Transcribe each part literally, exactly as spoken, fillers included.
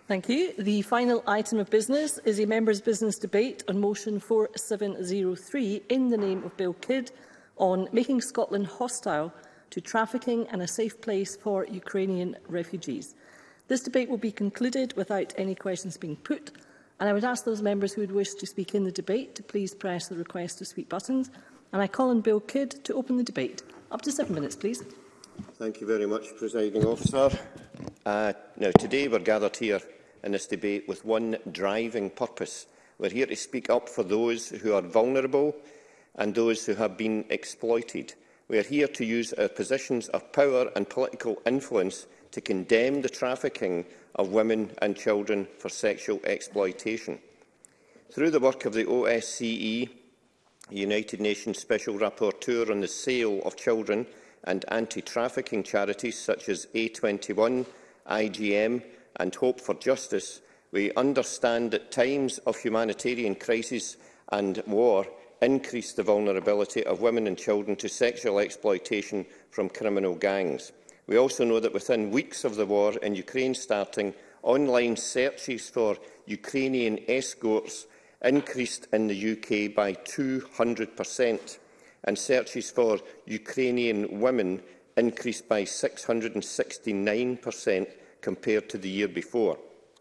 Thank you. The final item of business is a members' business debate on motion four seven zero three in the name of Bill Kidd on making Scotland hostile to trafficking and a safe place for Ukrainian refugees. This debate will be concluded without any questions being put, and I would ask those members who would wish to speak in the debate to please press the request to speak buttons. And I call on Bill Kidd to open the debate. Up to seven minutes, please. Thank you very much, Presiding Officer. Uh, now, today we're gathered here in this debate with one driving purpose. We're here to speak up for those who are vulnerable and those who have been exploited. We are here to use our positions of power and political influence to condemn the trafficking of women and children for sexual exploitation. Through the work of the O S C E, the United Nations Special Rapporteur on the Sale of Children, and anti-trafficking charities such as A twenty-one, I G M and Hope for Justice, we understand that times of humanitarian crisis and war increase the vulnerability of women and children to sexual exploitation from criminal gangs. We also know that within weeks of the war in Ukraine starting, online searches for Ukrainian escorts increased in the U K by two hundred percent, and searches for Ukrainian women increased by six hundred sixty-nine percent compared to the year before.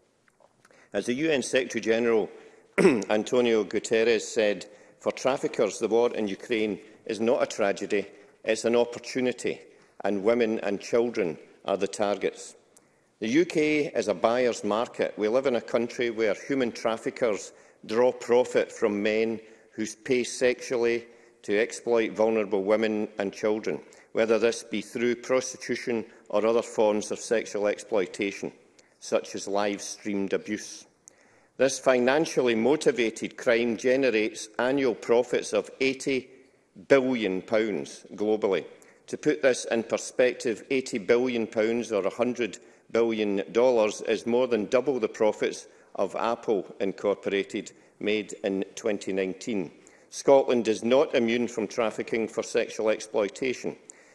As the U N Secretary-General Antonio Guterres said, for traffickers, the war in Ukraine is not a tragedy, it's an opportunity, and women and children are the targets. The U K is a buyer's market. We live in a country where human traffickers draw profit from men who pay sexually to exploit vulnerable women and children, whether this be through prostitution or other forms of sexual exploitation, such as live-streamed abuse. This financially motivated crime generates annual profits of eighty billion pounds globally. To put this in perspective, eighty billion pounds or one hundred billion dollars is more than double the profits of Apple Incorporated made in twenty nineteen. Scotland is not immune from trafficking for sexual exploitation.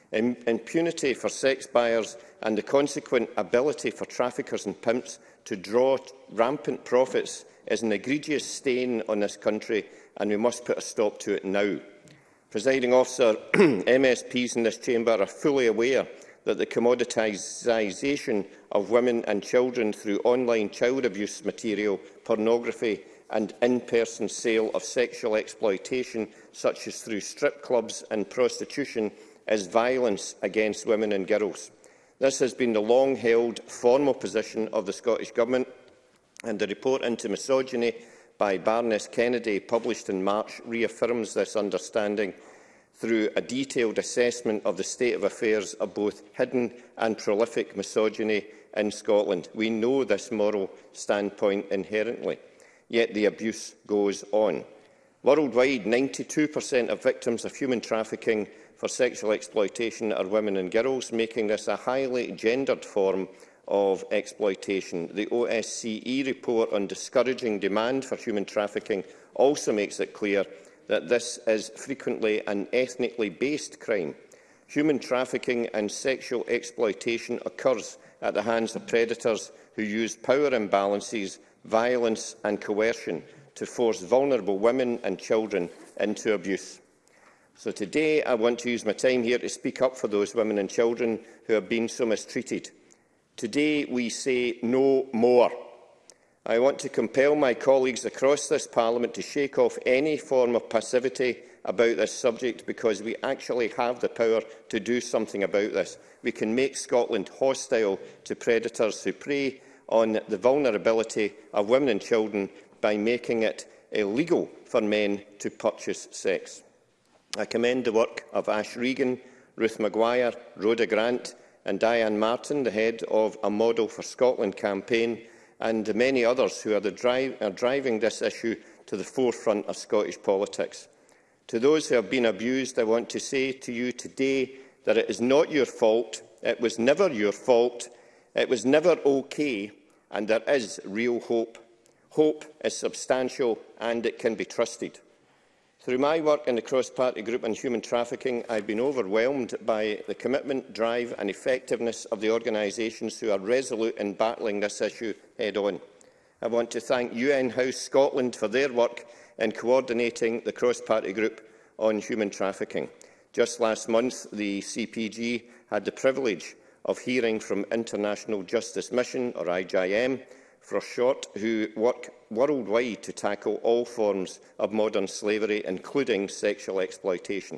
Impunity for sex buyers and the consequent ability for traffickers and pimps to draw rampant profits is an egregious stain on this country, and we must put a stop to it now. Presiding Officer, M S Ps in this chamber are fully aware that the commoditisation of women and children through online child abuse material, pornography and in-person sale of sexual exploitation, such as through strip clubs and prostitution, is violence against women and girls. This has been the long-held formal position of the Scottish Government, and the report into misogyny by Baroness Kennedy, published in March, reaffirms this understanding through a detailed assessment of the state of affairs of both hidden and prolific misogyny in Scotland. We know this moral standpoint inherently, yet the abuse goes on. Worldwide, ninety-two percent of victims of human trafficking for sexual exploitation are women and girls, making this a highly gendered form of exploitation. The O S C E report on discouraging demand for human trafficking also makes it clear that this is frequently an ethnically based crime. Human trafficking and sexual exploitation occurs at the hands of predators who use power imbalances, violence and coercion to force vulnerable women and children into abuse. So today I want to use my time here to speak up for those women and children who have been so mistreated. Today we say no more. I want to compel my colleagues across this Parliament to shake off any form of passivity about this subject, because we actually have the power to do something about this. We can make Scotland hostile to predators who prey on the vulnerability of women and children by making it illegal for men to purchase sex. I commend the work of Ash Regan, Ruth Maguire, Rhoda Grant and Diane Martin, the head of a Model for Scotland campaign, and the many others who are, the drive, are driving this issue to the forefront of Scottish politics. To those who have been abused, I want to say to you today that it is not your fault, it was never your fault, it was never okay, and there is real hope. Hope is substantial and it can be trusted. Through my work in the cross-party group on human trafficking, I have been overwhelmed by the commitment, drive and effectiveness of the organisations who are resolute in battling this issue head-on. I want to thank U N House Scotland for their work in coordinating the cross-party group on human trafficking. Just last month, the C P G had the privilege of hearing from International Justice Mission, or I J M, for short, who work worldwide to tackle all forms of modern slavery, including sexual exploitation.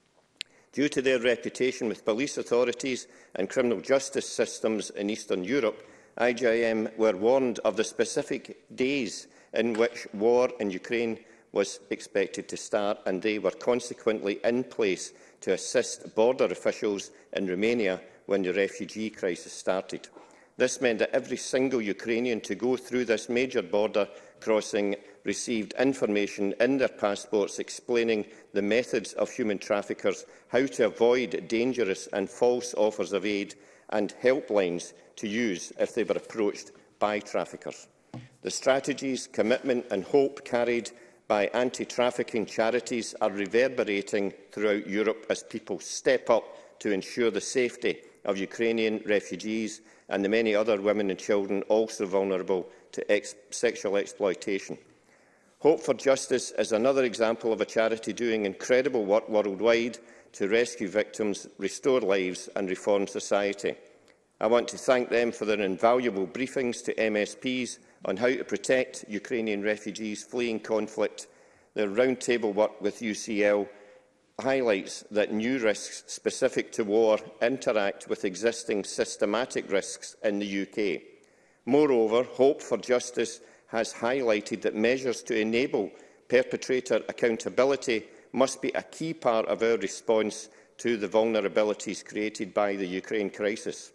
Due to their reputation with police authorities and criminal justice systems in Eastern Europe, I J M were warned of the specific days in which war in Ukraine was expected to start, and they were consequently in place to assist border officials in Romania when the refugee crisis started. This meant that every single Ukrainian to go through this major border crossing received information in their passports explaining the methods of human traffickers, how to avoid dangerous and false offers of aid, and helplines to use if they were approached by traffickers. The strategies, commitment and hope carried by anti-trafficking charities are reverberating throughout Europe as people step up to ensure the safety of Ukrainian refugees and the many other women and children also vulnerable to ex sexual exploitation. Hope for Justice is another example of a charity doing incredible work worldwide to rescue victims, restore lives and reform society. I want to thank them for their invaluable briefings to M S Ps on how to protect Ukrainian refugees fleeing conflict. Their roundtable work with U C L highlights that new risks specific to war interact with existing systematic risks in the U K. Moreover, Hope for Justice has highlighted that measures to enable perpetrator accountability must be a key part of our response to the vulnerabilities created by the Ukraine crisis.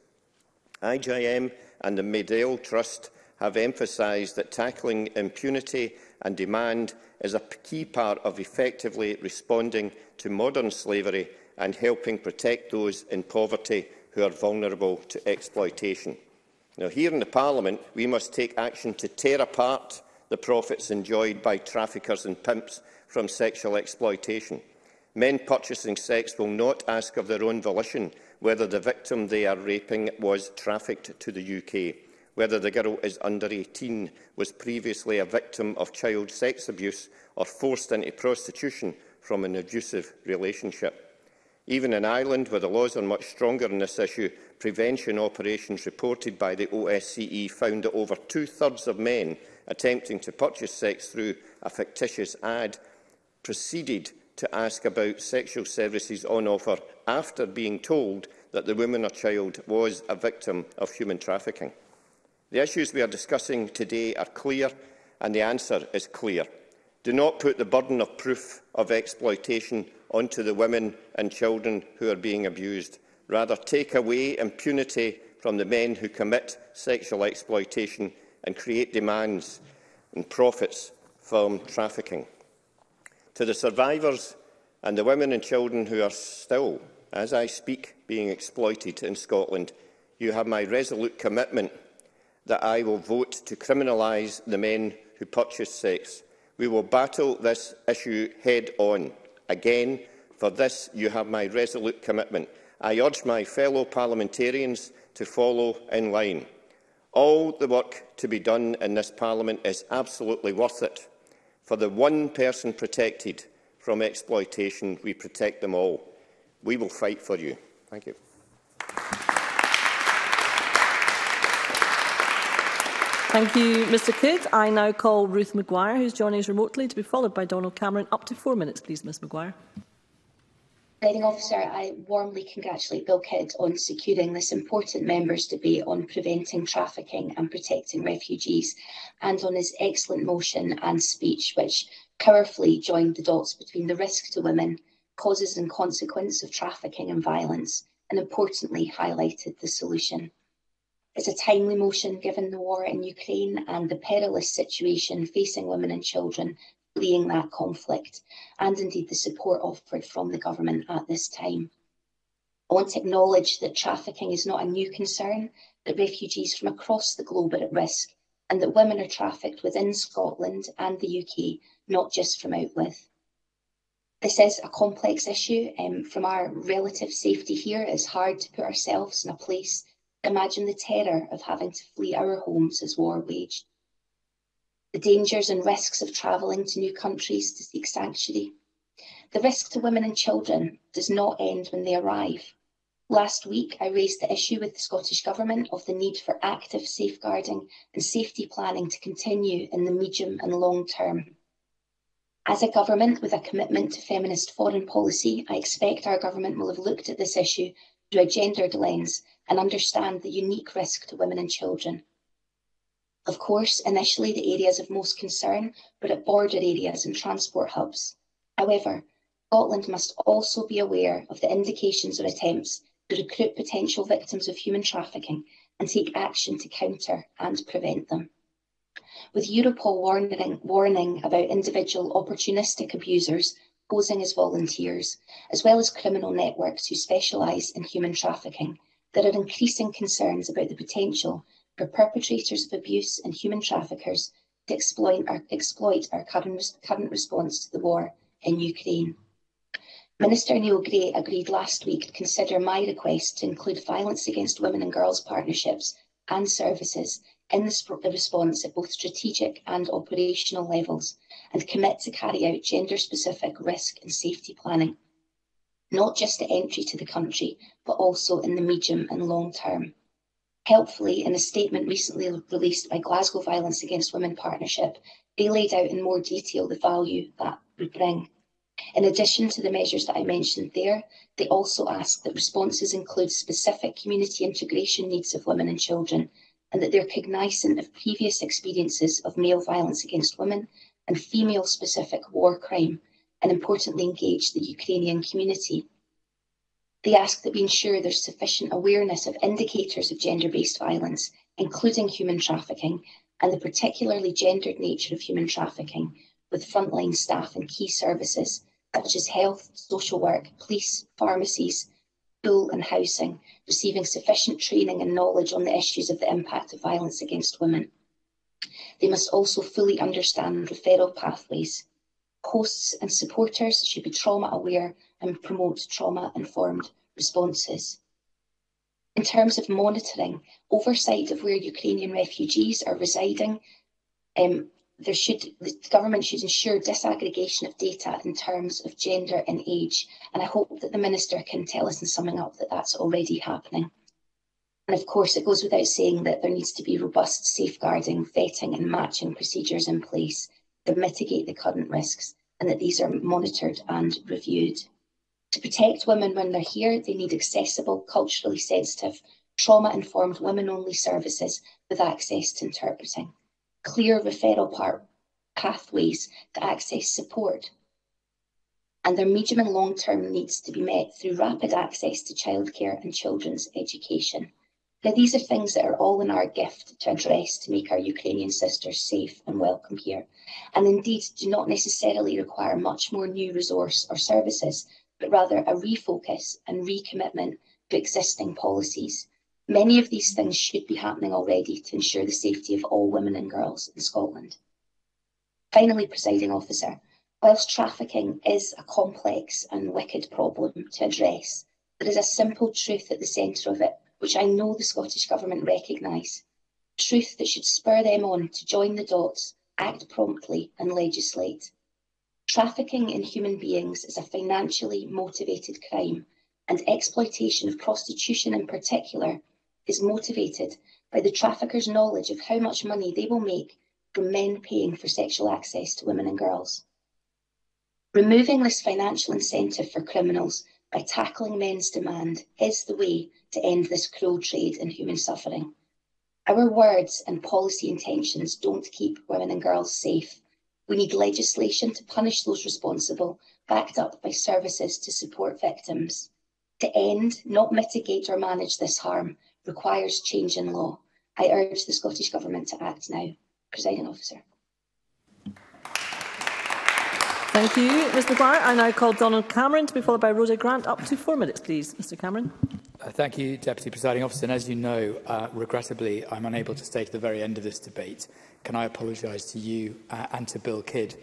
I J M and the Medell Trust have emphasised that tackling impunity and demand is a key part of effectively responding to modern slavery and helping protect those in poverty who are vulnerable to exploitation. Now, here in the Parliament, we must take action to tear apart the profits enjoyed by traffickers and pimps from sexual exploitation. Men purchasing sex will not ask of their own volition whether the victim they are raping was trafficked to the U K, whether the girl is under eighteen, was previously a victim of child sex abuse or forced into prostitution from an abusive relationship. Even in Ireland, where the laws are much stronger on this issue, prevention operations reported by the O S C E found that over two-thirds of men attempting to purchase sex through a fictitious ad proceeded to ask about sexual services on offer after being told that the woman or child was a victim of human trafficking. The issues we are discussing today are clear, and the answer is clear. Do not put the burden of proof of exploitation onto the women and children who are being abused. Rather, take away impunity from the men who commit sexual exploitation and create demands and profits from trafficking. To the survivors and the women and children who are still, as I speak, being exploited in Scotland, you have my resolute commitment that I will vote to criminalise the men who purchase sex. We will battle this issue head-on. Again, for this you have my resolute commitment. I urge my fellow parliamentarians to follow in line. All the work to be done in this Parliament is absolutely worth it. For the one person protected from exploitation, we protect them all. We will fight for you. Thank you. Thank you, Mr Kidd. I now call Ruth Maguire, who is joining us remotely, to be followed by Donald Cameron. Up to four minutes, please, Ms Maguire. Presiding Officer, I warmly congratulate Bill Kidd on securing this important members' debate on preventing trafficking and protecting refugees, and on his excellent motion and speech, which powerfully joined the dots between the risk to women, causes and consequence of trafficking and violence, and importantly highlighted the solution. It's a timely motion given the war in Ukraine and the perilous situation facing women and children fleeing that conflict, and indeed the support offered from the government at this time. I want to acknowledge that trafficking is not a new concern, that refugees from across the globe are at risk, and that women are trafficked within Scotland and the U K, not just from out with. This is a complex issue. Um, from our relative safety here, it's hard to put ourselves in a place to imagine the terror of having to flee our homes as war waged. The dangers and risks of travelling to new countries to seek sanctuary. The risk to women and children does not end when they arrive. Last week, I raised the issue with the Scottish Government of the need for active safeguarding and safety planning to continue in the medium and long term. As a government with a commitment to feminist foreign policy, I expect our government will have looked at this issue through a gendered lens and understand the unique risk to women and children. Of course, initially the areas of most concern were at border areas and transport hubs. However, Scotland must also be aware of the indications or attempts to recruit potential victims of human trafficking and take action to counter and prevent them. With Europol warning, warning about individual opportunistic abusers posing as volunteers, as well as criminal networks who specialise in human trafficking, there are increasing concerns about the potential for perpetrators of abuse and human traffickers to exploit our, exploit our current, current response to the war in Ukraine. Minister Neil Gray agreed last week to consider my request to include violence against women and girls partnerships and services in the response at both strategic and operational levels, and commit to carry out gender-specific risk and safety planning, not just at entry to the country, but also in the medium and long term. Helpfully, in a statement recently released by Glasgow Violence Against Women Partnership, they laid out in more detail the value that would bring. In addition to the measures that I mentioned there, they also asked that responses include specific community integration needs of women and children, and that they're cognizant of previous experiences of male violence against women and female-specific war crime, and importantly engage the Ukrainian community. They ask that we ensure there's sufficient awareness of indicators of gender-based violence, including human trafficking, and the particularly gendered nature of human trafficking, with frontline staff in key services such as health, social work, police, pharmacies, school and housing, receiving sufficient training and knowledge on the issues of the impact of violence against women. They must also fully understand referral pathways. Hosts and supporters should be trauma aware and promote trauma-informed responses. In terms of monitoring, oversight of where Ukrainian refugees are residing, um, there should, the government should ensure disaggregation of data in terms of gender and age, and I hope that the Minister can tell us in summing up that that's already happening. And of course, it goes without saying that there needs to be robust safeguarding, vetting and matching procedures in place to mitigate the current risks, and that these are monitored and reviewed. To protect women when they're here, they need accessible, culturally sensitive, trauma-informed women-only services with access to interpreting, clear referral par- pathways to access support, and their medium and long-term needs to be met through rapid access to childcare and children's education. Now, these are things that are all in our gift to address to make our Ukrainian sisters safe and welcome here, and indeed do not necessarily require much more new resource or services, but rather a refocus and recommitment to existing policies. Many of these things should be happening already to ensure the safety of all women and girls in Scotland. Finally, Presiding Officer, whilst trafficking is a complex and wicked problem to address, there is a simple truth at the centre of it, which I know the Scottish Government recognise, truth that should spur them on to join the dots, act promptly and legislate. Trafficking in human beings is a financially motivated crime, and exploitation of prostitution in particular is motivated by the traffickers' knowledge of how much money they will make from men paying for sexual access to women and girls. Removing this financial incentive for criminals by tackling men's demand is the way to end this cruel trade in human suffering. Our words and policy intentions don't keep women and girls safe. We need legislation to punish those responsible, backed up by services to support victims. To end, not mitigate or manage this harm, requires change in law. I urge the Scottish Government to act now. Presiding Officer. Thank you, Miz Maguire. I now call Donald Cameron to be followed by Rhoda Grant. Up to four minutes, please, Mister Cameron. Uh, thank you, Deputy Presiding Officer. And as you know, uh, regrettably, I'm unable to stay to the very end of this debate. Can I apologise to you uh, and to Bill Kidd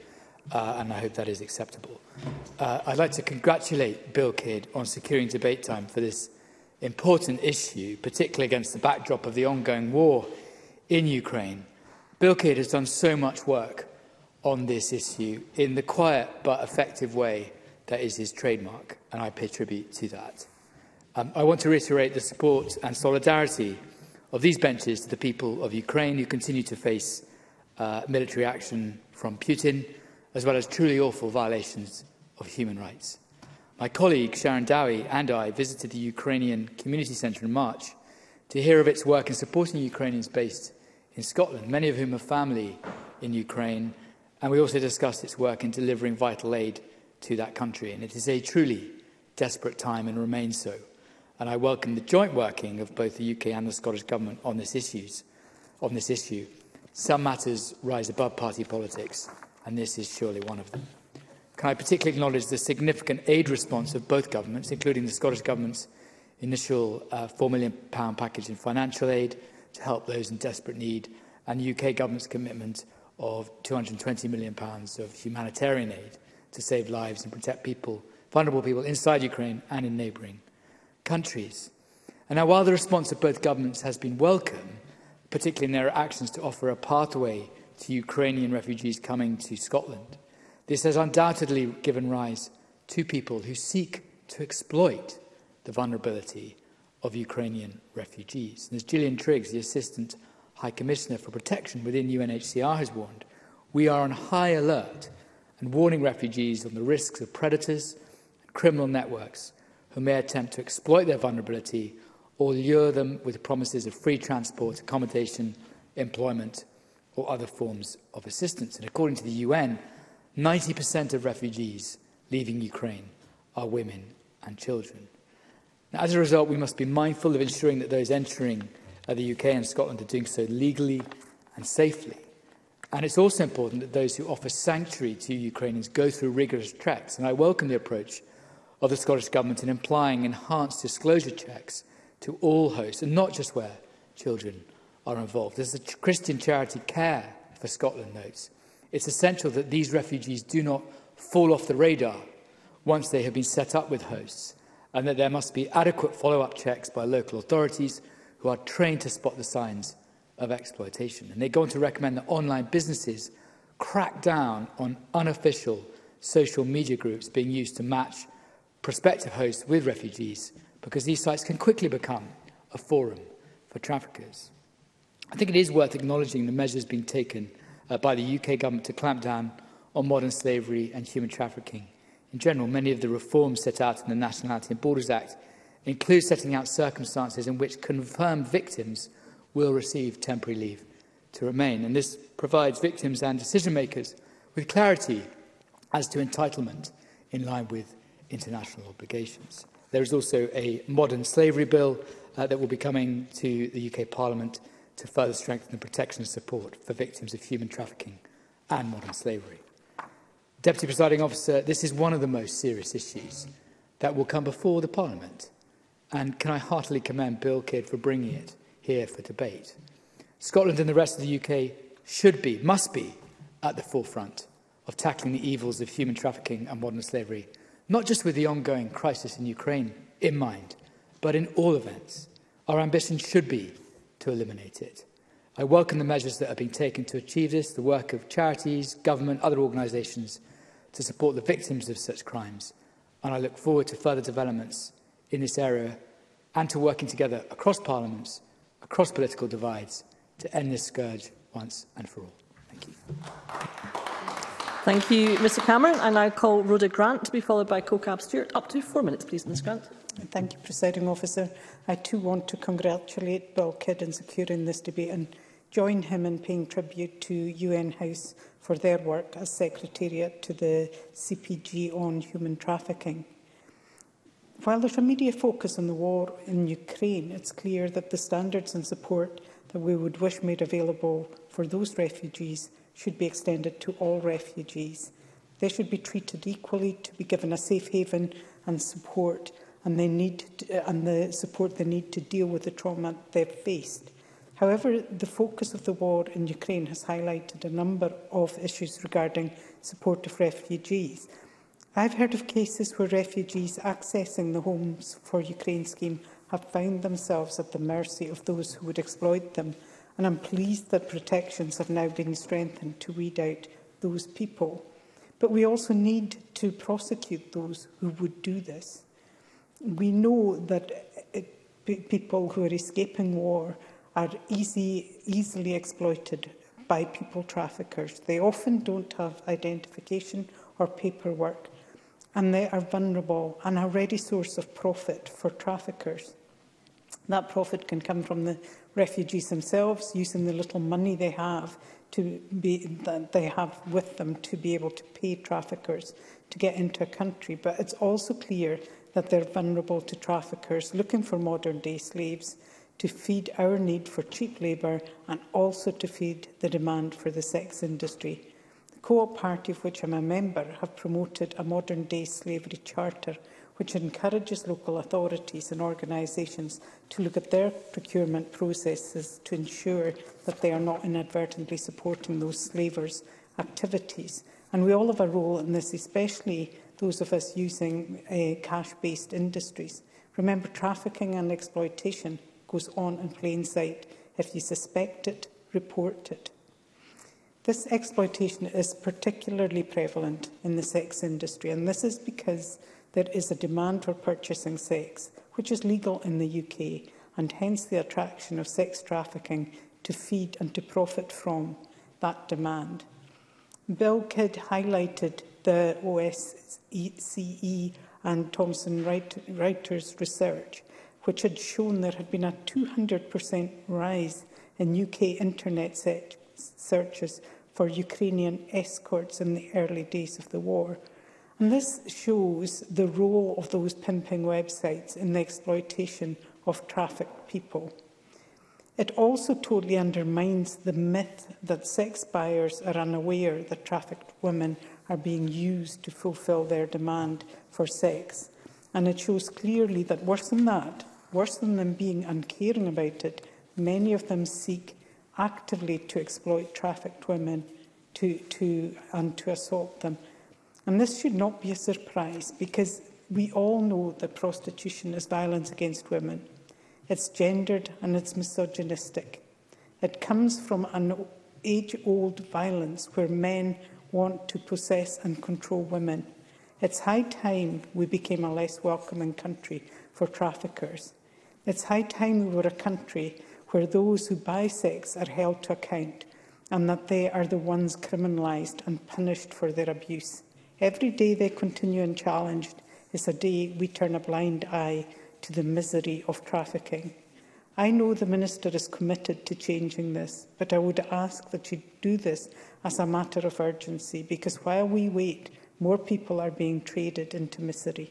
uh, and I hope that is acceptable. Uh, I'd like to congratulate Bill Kidd on securing debate time for this important issue, particularly against the backdrop of the ongoing war in Ukraine. Bill Kidd has done so much work on this issue in the quiet but effective way that is his trademark, and I pay tribute to that. Um, I want to reiterate the support and solidarity of these benches to the people of Ukraine who continue to face uh, military action from Putin, as well as truly awful violations of human rights. My colleague Sharon Dowie and I visited the Ukrainian Community Centre in March to hear of its work in supporting Ukrainians based in Scotland, many of whom have family in Ukraine, and we also discussed its work in delivering vital aid to that country. And it is a truly desperate time and remains so. And I welcome the joint working of both the U K and the Scottish Government on this, issues, on this issue. Some matters rise above party politics, and this is surely one of them. Can I particularly acknowledge the significant aid response of both governments, including the Scottish Government's initial uh, four million pounds package in financial aid to help those in desperate need, and the U K Government's commitment of two hundred and twenty million pounds of humanitarian aid to save lives and protect people, vulnerable people inside Ukraine and in neighbouring countries. And now, while the response of both governments has been welcome, particularly in their actions to offer a pathway to Ukrainian refugees coming to Scotland, this has undoubtedly given rise to people who seek to exploit the vulnerability of Ukrainian refugees. And as Gillian Triggs, the Assistant High Commissioner for Protection within U N H C R, has warned, we are on high alert and warning refugees on the risks of predators and criminal networks who may attempt to exploit their vulnerability or lure them with promises of free transport, accommodation, employment, or other forms of assistance. And according to the U N, ninety percent of refugees leaving Ukraine are women and children. Now, as a result, we must be mindful of ensuring that those entering uh, the U K and Scotland are doing so legally and safely. And it's also important that those who offer sanctuary to Ukrainians go through rigorous checks. And I welcome the approach of the Scottish Government in applying enhanced disclosure checks to all hosts, and not just where children are involved. As the Christian charity Care for Scotland notes, it's essential that these refugees do not fall off the radar once they have been set up with hosts, and that there must be adequate follow-up checks by local authorities who are trained to spot the signs of exploitation. And they go on to recommend that online businesses crack down on unofficial social media groups being used to match prospective hosts with refugees, because these sites can quickly become a forum for traffickers. I think it is worth acknowledging the measures being taken uh, by the U K Government to clamp down on modern slavery and human trafficking. In general, many of the reforms set out in the Nationality and Borders Act include setting out circumstances in which confirmed victims will receive temporary leave to remain. And this provides victims and decision-makers with clarity as to entitlement in line with international obligations. There is also a modern slavery bill uh, that will be coming to the U K Parliament to further strengthen the protection and support for victims of human trafficking and modern slavery. Deputy Presiding Officer, this is one of the most serious issues that will come before the Parliament, and can I heartily commend Bill Kidd for bringing it here for debate. Scotland and the rest of the U K should be, must be, at the forefront of tackling the evils of human trafficking and modern slavery, not just with the ongoing crisis in Ukraine in mind, but in all events. Our ambition should be to eliminate it. I welcome the measures that are being taken to achieve this, the work of charities, government, other organisations to support the victims of such crimes, and I look forward to further developments in this area and to working together across parliaments, across political divides, to end this scourge once and for all. Thank you. Thank you, Mr Cameron. I now call Rhoda Grant to be followed by Co-Cab Stewart. Up to four minutes, please, Ms Grant. Thank you, Presiding Officer. I too want to congratulate Bill Kidd in securing this debate and join him in paying tribute to U N House for their work as Secretariat to the C P G on human trafficking. While there's a media focus on the war in Ukraine, it's clear that the standards and support that we would wish made available for those refugees should be extended to all refugees. They should be treated equally, to be given a safe haven and support, and they need to, and the support they need to deal with the trauma they've faced. However, the focus of the war in Ukraine has highlighted a number of issues regarding support of refugees. I've heard of cases where refugees accessing the Homes for Ukraine scheme have found themselves at the mercy of those who would exploit them, and I'm pleased that protections have now been strengthened to weed out those people. But we also need to prosecute those who would do this. We know that it, people who are escaping war are easy, easily exploited by people traffickers. They often don't have identification or paperwork, and they are vulnerable and a ready source of profit for traffickers. That profit can come from the refugees themselves, using the little money they have to be, that they have with them to be able to pay traffickers to get into a country. But it's also clear that they're vulnerable to traffickers looking for modern-day slaves to feed our need for cheap labour and also to feed the demand for the sex industry. The Co-op Party, of which I'm a member, have promoted a modern-day slavery charter which encourages local authorities and organisations to look at their procurement processes to ensure that they are not inadvertently supporting those slavers' activities. And we all have a role in this, especially those of us using uh, cash-based industries. Remember, trafficking and exploitation goes on in plain sight. If you suspect it, report it. This exploitation is particularly prevalent in the sex industry, and this is because there is a demand for purchasing sex, which is legal in the U K, and hence the attraction of sex trafficking to feed and to profit from that demand. Bill Kidd highlighted the O S C E and Thomson Reuters research, which had shown there had been a two hundred percent rise in U K internet searches for Ukrainian escorts in the early days of the war. And this shows the role of those pimping websites in the exploitation of trafficked people. It also totally undermines the myth that sex buyers are unaware that trafficked women are being used to fulfil their demand for sex. And it shows clearly that worse than that, worse than them being uncaring about it, many of them seek actively to exploit trafficked women to, to, and to assault them. And this should not be a surprise, because we all know that prostitution is violence against women. It's gendered and it's misogynistic. It comes from an age-old violence where men want to possess and control women. It's high time we became a less welcoming country for traffickers. It's high time we were a country where those who buy sex are held to account and that they are the ones criminalised and punished for their abuse. Every day they continue unchallenged is a day we turn a blind eye to the misery of trafficking. I know the Minister is committed to changing this, but I would ask that she do this as a matter of urgency, because while we wait, more people are being traded into misery.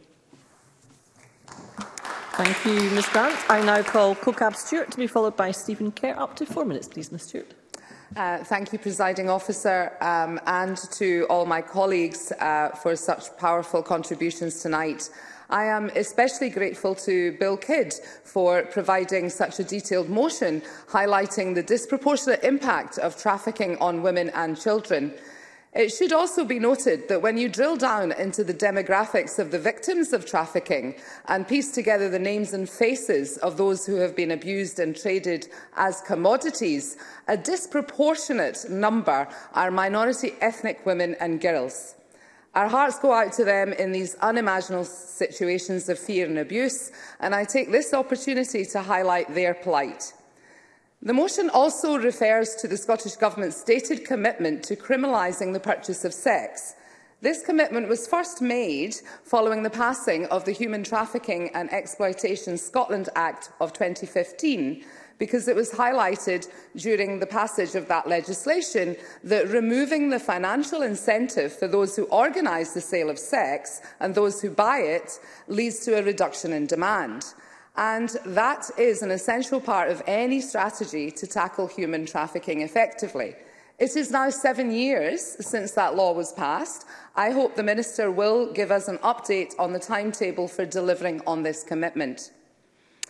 Thank you, Ms Grant. I now call CoCab Stewart to be followed by Stephen Kerr. Up to four minutes, please, Ms Stewart. Uh, thank you, Presiding Officer, um, and to all my colleagues uh, for such powerful contributions tonight. I am especially grateful to Bill Kidd for providing such a detailed motion highlighting the disproportionate impact of trafficking on women and children. It should also be noted that when you drill down into the demographics of the victims of trafficking and piece together the names and faces of those who have been abused and traded as commodities, a disproportionate number are minority ethnic women and girls. Our hearts go out to them in these unimaginable situations of fear and abuse, and I take this opportunity to highlight their plight. The motion also refers to the Scottish Government's stated commitment to criminalising the purchase of sex. This commitment was first made following the passing of the Human Trafficking and Exploitation Scotland Act of twenty fifteen, because it was highlighted during the passage of that legislation that removing the financial incentive for those who organise the sale of sex and those who buy it leads to a reduction in demand. And that is an essential part of any strategy to tackle human trafficking effectively. It is now seven years since that law was passed. I hope the Minister will give us an update on the timetable for delivering on this commitment.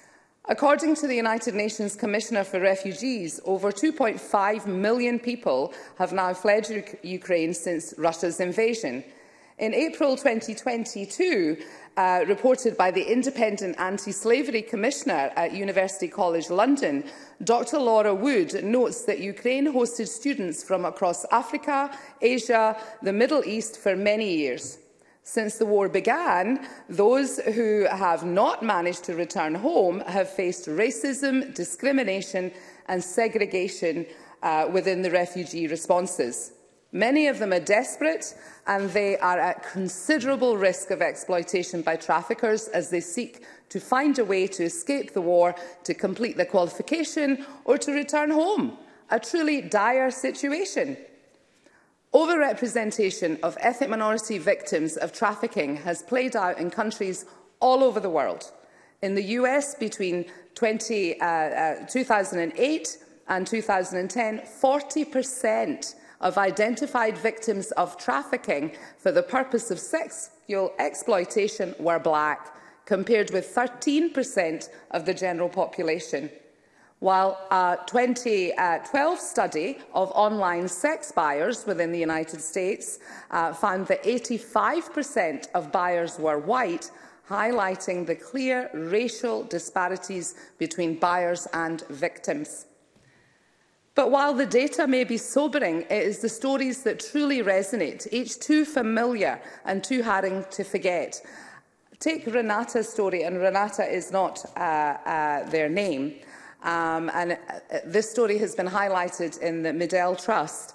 According to the United Nations Commissioner for Refugees, over two point five million people have now fled U Ukraine since Russia's invasion. In April twenty twenty-two, uh, reported by the Independent Anti-Slavery Commissioner at University College London, Doctor Laura Wood notes that Ukraine hosted students from across Africa, Asia, the Middle East for many years. Since the war began, those who have not managed to return home have faced racism, discrimination and segregation uh, within the refugee responses. Many of them are desperate and they are at considerable risk of exploitation by traffickers as they seek to find a way to escape the war, to complete their qualification or to return home. A truly dire situation. Overrepresentation of ethnic minority victims of trafficking has played out in countries all over the world. In the U S, between twenty, uh, uh, two thousand eight and two thousand ten, forty percent of identified victims of trafficking for the purpose of sexual exploitation were black, compared with thirteen percent of the general population. While a twenty twelve study of online sex buyers within the United States uh, found that eighty-five percent of buyers were white, highlighting the clear racial disparities between buyers and victims. But while the data may be sobering, it is the stories that truly resonate, each too familiar and too harrowing to forget. Take Renata's story, and Renata is not uh, uh, their name. Um, and uh, this story has been highlighted in the Medell Trust.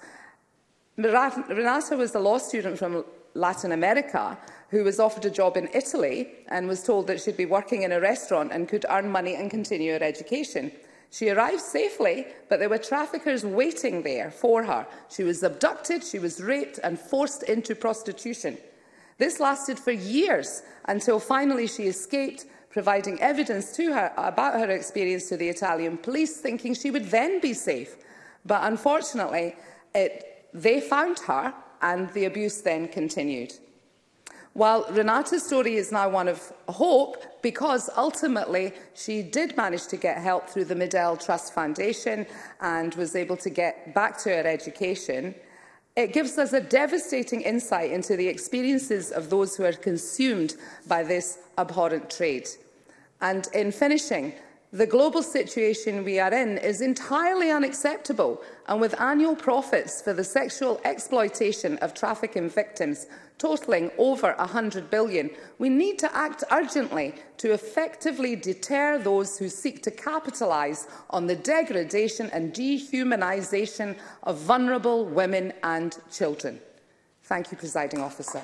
Renata was a law student from Latin America who was offered a job in Italy and was told that she'd be working in a restaurant and could earn money and continue her education. She arrived safely, but there were traffickers waiting there for her. She was abducted, she was raped and forced into prostitution. This lasted for years until finally she escaped, providing evidence to her about her experience to the Italian police, thinking she would then be safe. But unfortunately, it, they found her and the abuse then continued. While Renata's story is now one of hope, because ultimately she did manage to get help through the Medell Trust Foundation and was able to get back to her education, it gives us a devastating insight into the experiences of those who are consumed by this abhorrent trade. And in finishing, the global situation we are in is entirely unacceptable, and with annual profits for the sexual exploitation of trafficking victims totalling over one hundred billion pounds, we need to act urgently to effectively deter those who seek to capitalise on the degradation and dehumanisation of vulnerable women and children. Thank you, Presiding Officer.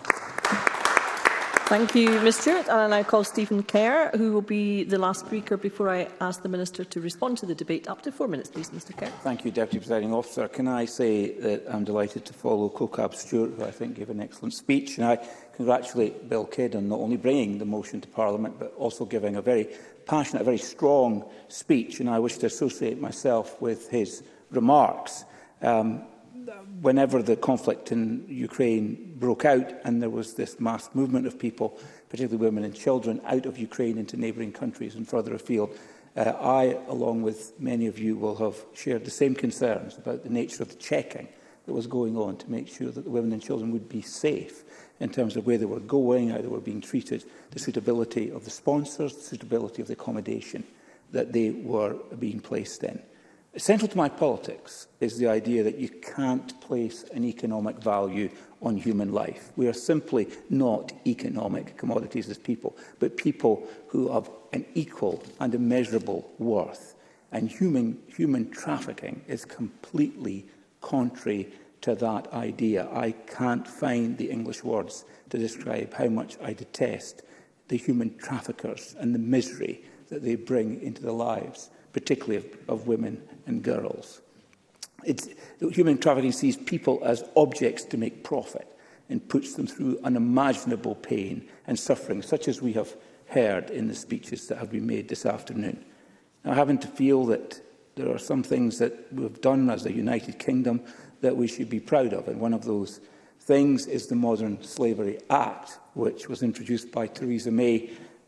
Thank you, Miz Stewart. And I now call Stephen Kerr, who will be the last speaker before I ask the Minister to respond to the debate. Up to four minutes, please, Mr Kerr. Thank you, Deputy Presiding Officer. Can I say that I'm delighted to follow CoCab Stewart, who I think gave an excellent speech, and I congratulate Bill Kidd on not only bringing the motion to Parliament, but also giving a very passionate, a very strong speech, and I wish to associate myself with his remarks. Um, Whenever the conflict in Ukraine broke out and there was this mass movement of people, particularly women and children, out of Ukraine into neighbouring countries and further afield, uh, I, along with many of you, will have shared the same concerns about the nature of the checking that was going on to make sure that the women and children would be safe in terms of where they were going, how they were being treated, the suitability of the sponsors, the suitability of the accommodation that they were being placed in. Central to my politics is the idea that you can't place an economic value on human life. We are simply not economic commodities as people, but people who have an equal and immeasurable worth. And human, human trafficking is completely contrary to that idea. I can't find the English words to describe how much I detest the human traffickers and the misery that they bring into the lives, particularly of, of women and girls. It's, human trafficking sees people as objects to make profit and puts them through unimaginable pain and suffering, such as we have heard in the speeches that have been made this afternoon. Now, I happen to feel that there are some things that we've done as a United Kingdom that we should be proud of, and one of those things is the Modern Slavery Act, which was introduced by Theresa May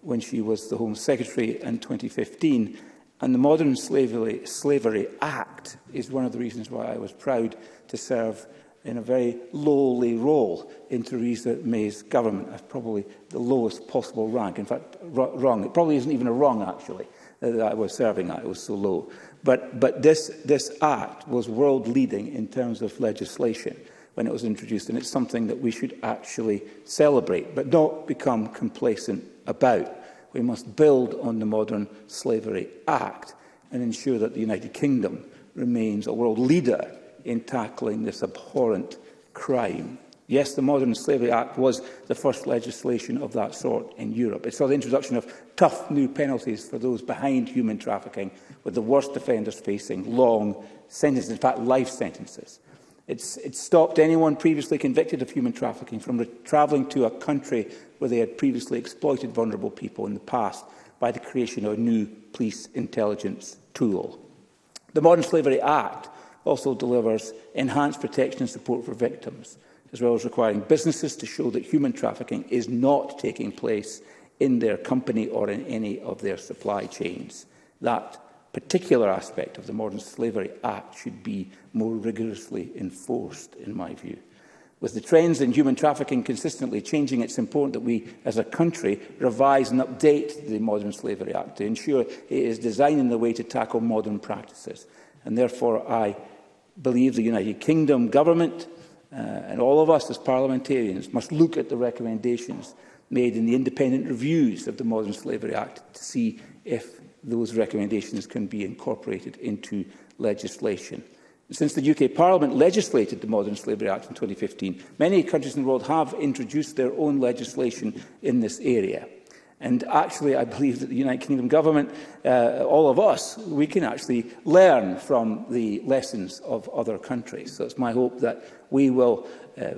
when she was the Home Secretary in twenty fifteen. And the Modern Slavery, Slavery Act is one of the reasons why I was proud to serve in a very lowly role in Theresa May's government. That's probably the lowest possible rank. In fact, wrong. It probably isn't even a wrong, actually, that I was serving at. It was so low. But, but this, this act was world-leading in terms of legislation when it was introduced, and it's something that we should actually celebrate, but not become complacent about. We must build on the Modern Slavery Act and ensure that the United Kingdom remains a world leader in tackling this abhorrent crime. Yes, the Modern Slavery Act was the first legislation of that sort in Europe. It saw the introduction of tough new penalties for those behind human trafficking, with the worst offenders facing long sentences, in fact life sentences. It's, it stopped anyone previously convicted of human trafficking from travelling to a country where they had previously exploited vulnerable people in the past by the creation of a new police intelligence tool. The Modern Slavery Act also delivers enhanced protection and support for victims, as well as requiring businesses to show that human trafficking is not taking place in their company or in any of their supply chains. That particular aspect of the Modern Slavery Act should be more rigorously enforced, in my view. With the trends in human trafficking consistently changing, it's important that we, as a country, revise and update the Modern Slavery Act to ensure it is designed in the way to tackle modern practices. And therefore, I believe the United Kingdom government uh, and all of us as parliamentarians must look at the recommendations made in the independent reviews of the Modern Slavery Act to see if those recommendations can be incorporated into legislation. Since the U K Parliament legislated the Modern Slavery Act in twenty fifteen, many countries in the world have introduced their own legislation in this area. And actually, I believe that the United Kingdom government, uh, all of us, we can actually learn from the lessons of other countries. So it's my hope that we will uh,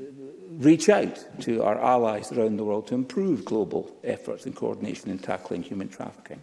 reach out to our allies around the world to improve global efforts and coordination in tackling human trafficking.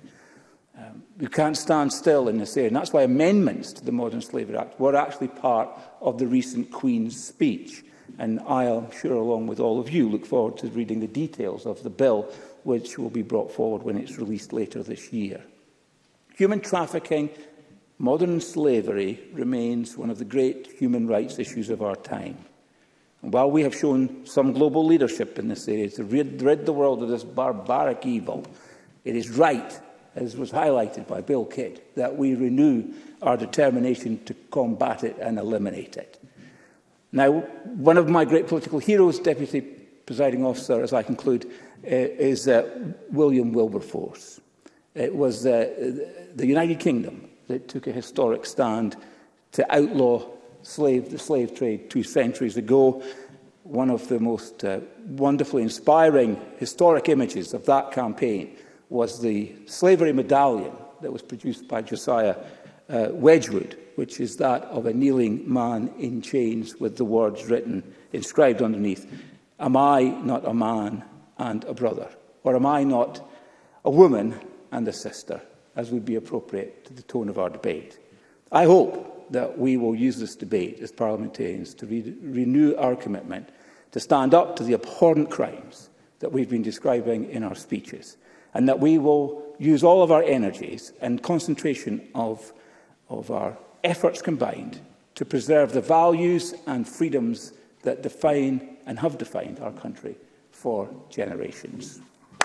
Um, we can't stand still in this area, and that's why amendments to the Modern Slavery Act were actually part of the recent Queen's speech. And I am sure, along with all of you, look forward to reading the details of the bill, which will be brought forward when it's released later this year. Human trafficking, modern slavery, remains one of the great human rights issues of our time. And while we have shown some global leadership in this area to rid, rid the world of this barbaric evil, it is right, as was highlighted by Bill Kidd, that we renew our determination to combat it and eliminate it. Now, one of my great political heroes, Deputy Presiding Officer, as I conclude, uh, is uh, William Wilberforce. It was uh, the United Kingdom that took a historic stand to outlaw slave, the slave trade two centuries ago. One of the most uh, wonderfully inspiring historic images of that campaign was the slavery medallion that was produced by Josiah uh, Wedgwood, which is that of a kneeling man in chains with the words written, inscribed underneath, "Am I not a man and a brother? Or am I not a woman and a sister?" as would be appropriate to the tone of our debate. I hope that we will use this debate as parliamentarians to re renew our commitment to stand up to the abhorrent crimes that we've been describing in our speeches, and that we will use all of our energies and concentration of, of our efforts combined to preserve the values and freedoms that define and have defined our country for generations.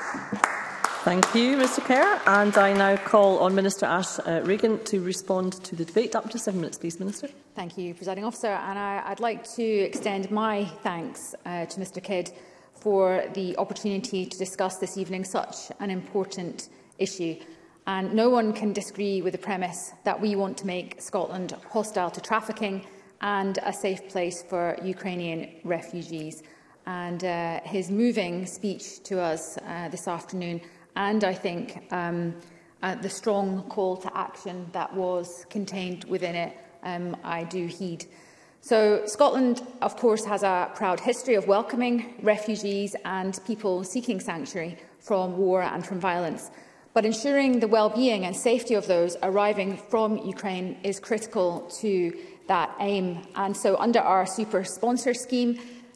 Thank you, Mr Kerr. And I now call on Minister Ash uh, Regan to respond to the debate. Up to seven minutes, please, Minister. Thank you, Presiding Officer. And I, I'd like to extend my thanks uh, to Mr Kidd for the opportunity to discuss this evening such an important issue. And no one can disagree with the premise that we want to make Scotland hostile to trafficking and a safe place for Ukrainian refugees. And uh, his moving speech to us uh, this afternoon, and I think um, uh, the strong call to action that was contained within it, um, I do heed. So Scotland, of course, has a proud history of welcoming refugees and people seeking sanctuary from war and from violence. But ensuring the well-being and safety of those arriving from Ukraine is critical to that aim. And so under our super sponsor scheme,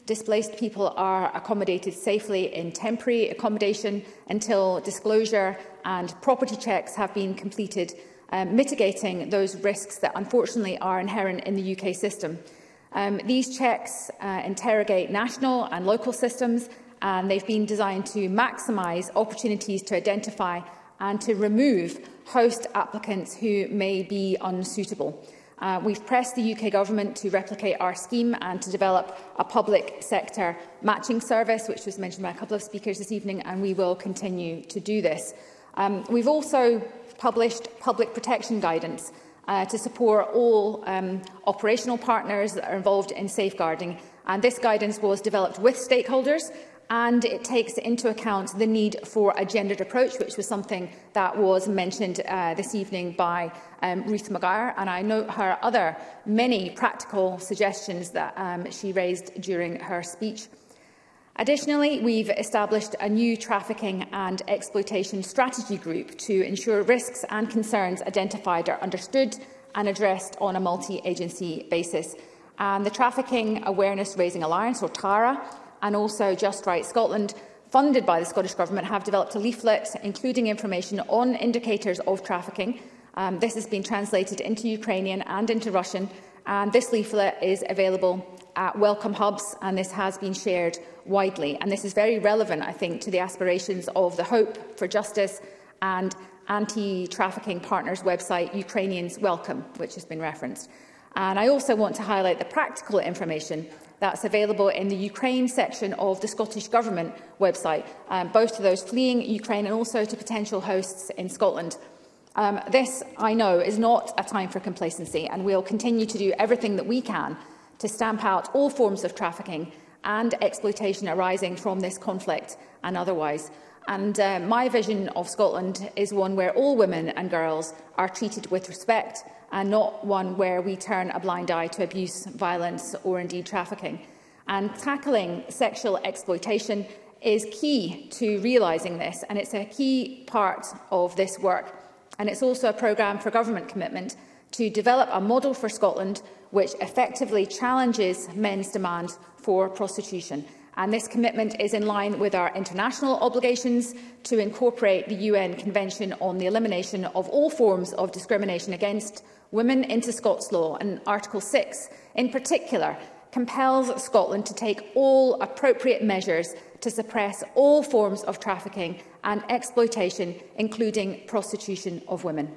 Displaced people are accommodated safely in temporary accommodation until disclosure and property checks have been completed, um, mitigating those risks that unfortunately are inherent in the U K system. Um, these checks uh, interrogate national and local systems, and they've been designed to maximise opportunities to identify and to remove host applicants who may be unsuitable. Uh, we've pressed the U K Government to replicate our scheme and to develop a public sector matching service, which was mentioned by a couple of speakers this evening, and we will continue to do this. Um, we've also published public protection guidance uh, to support all um, operational partners that are involved in safeguarding, and this guidance was developed with stakeholders, and it takes into account the need for a gendered approach, which was something that was mentioned uh, this evening by um, Ruth Maguire, and I note her other many practical suggestions that um, she raised during her speech. Additionally, we've established a new trafficking and exploitation strategy group to ensure risks and concerns identified are understood and addressed on a multi-agency basis. And the Trafficking Awareness Raising Alliance, or TARA, and also Just Right Scotland, funded by the Scottish Government, have developed a leaflet including information on indicators of trafficking. Um, this has been translated into Ukrainian and into Russian, and this leaflet is available at welcome hubs, and this has been shared widely. And this is very relevant, I think, to the aspirations of the Hope for Justice and anti-trafficking partners website Ukrainians Welcome, which has been referenced. And I also want to highlight the practical information that's available in the Ukraine section of the Scottish Government website, um, both to those fleeing Ukraine and also to potential hosts in Scotland. Um, this, I know, is not a time for complacency, and we'll continue to do everything that we can to stamp out all forms of trafficking and exploitation arising from this conflict and otherwise. And uh, my vision of Scotland is one where all women and girls are treated with respect, and not one where we turn a blind eye to abuse, violence or indeed trafficking. And tackling sexual exploitation is key to realising this, and it's a key part of this work. And it's also a programme for government commitment to develop a model for Scotland which effectively challenges men's demand for prostitution. And this commitment is in line with our international obligations to incorporate the U N Convention on the Elimination of All Forms of Discrimination Against Women into Scots law, and Article six, in particular, compels Scotland to take all appropriate measures to suppress all forms of trafficking and exploitation, including prostitution of women.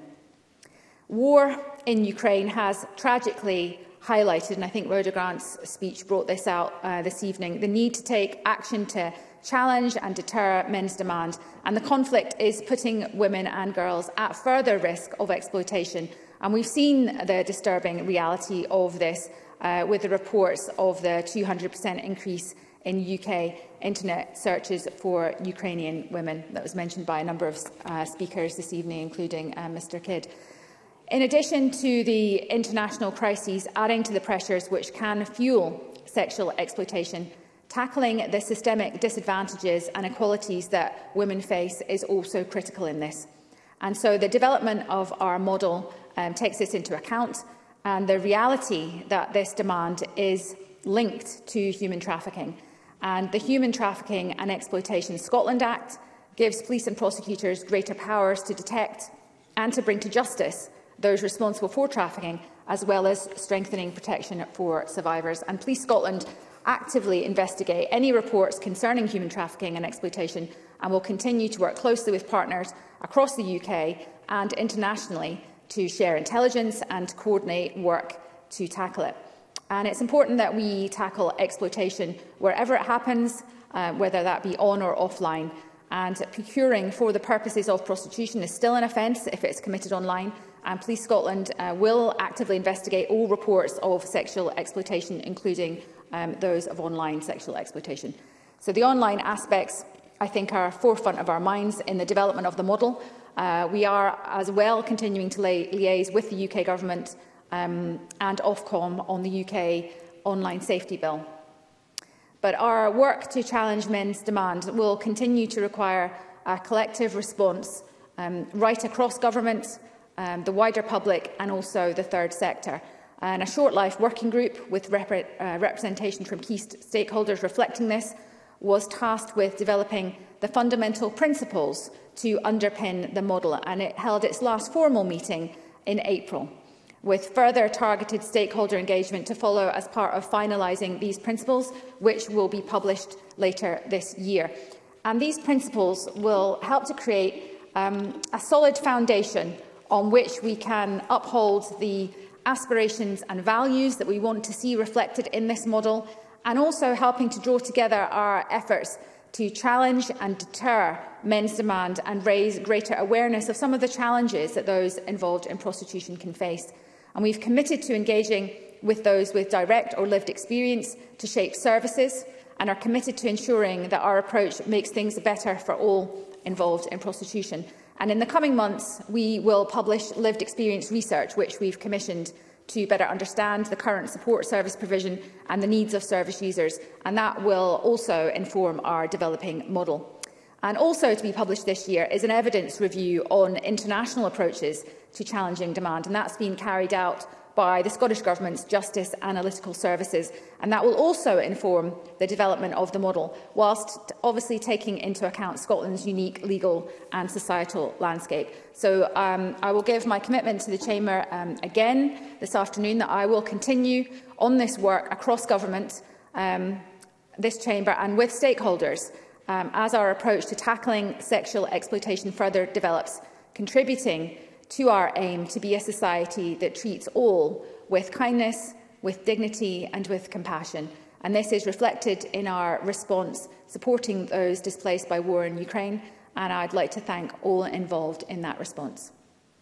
War in Ukraine has tragically highlighted, and I think Rhoda Grant's speech brought this out uh, this evening, the need to take action to challenge and deter men's demand. And the conflict is putting women and girls at further risk of exploitation. And we've seen the disturbing reality of this uh, with the reports of the two hundred percent increase in U K internet searches for Ukrainian women that was mentioned by a number of uh, speakers this evening, including uh, Mr Kidd. In addition to the international crises adding to the pressures which can fuel sexual exploitation, tackling the systemic disadvantages and inequalities that women face is also critical in this. And so the development of our model um, takes this into account, and the reality that this demand is linked to human trafficking. And the Human Trafficking and Exploitation Scotland Act gives police and prosecutors greater powers to detect and to bring to justice those responsible for trafficking, as well as strengthening protection for survivors. And Police Scotland actively investigate any reports concerning human trafficking and exploitation, and will continue to work closely with partners across the U K and internationally to share intelligence and to coordinate work to tackle it. And it's important that we tackle exploitation wherever it happens, uh, whether that be on or offline. And procuring for the purposes of prostitution is still an offence if it's committed online. And Police Scotland uh, will actively investigate all reports of sexual exploitation, including um, those of online sexual exploitation. So the online aspects, I think, are forefront of our minds in the development of the model. Uh, we are as well continuing to liaise with the U K Government um, and Ofcom on the U K online safety bill. But our work to challenge men's demand will continue to require a collective response um, right across government, um, the wider public and also the third sector. And a short-life working group with rep uh, representation from key st stakeholders reflecting this was tasked with developing the fundamental principles to underpin the model, and it held its last formal meeting in April, with further targeted stakeholder engagement to follow as part of finalising these principles, which will be published later this year. And these principles will help to create um, a solid foundation on which we can uphold the aspirations and values that we want to see reflected in this model, and also helping to draw together our efforts to challenge and deter men's demand and raise greater awareness of some of the challenges that those involved in prostitution can face. And we've committed to engaging with those with direct or lived experience to shape services, and are committed to ensuring that our approach makes things better for all involved in prostitution. And in the coming months, we will publish lived experience research, which we've commissioned to better understand the current support service provision and the needs of service users, and that will also inform our developing model. And also to be published this year is an evidence review on international approaches to challenging demand, and that's been carried out by the Scottish Government's Justice Analytical Services, and that will also inform the development of the model, whilst obviously taking into account Scotland's unique legal and societal landscape. So um, I will give my commitment to the Chamber um, again this afternoon that I will continue on this work across government, um, this Chamber and with stakeholders um, as our approach to tackling sexual exploitation further develops, contributing to our aim to be a society that treats all with kindness, with dignity and with compassion. And this is reflected in our response supporting those displaced by war in Ukraine, and I'd like to thank all involved in that response.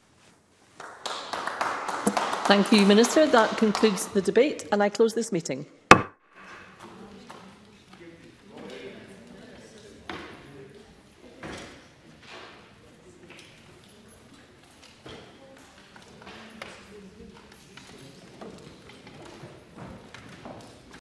Thank you, Minister. That concludes the debate, and I close this meeting.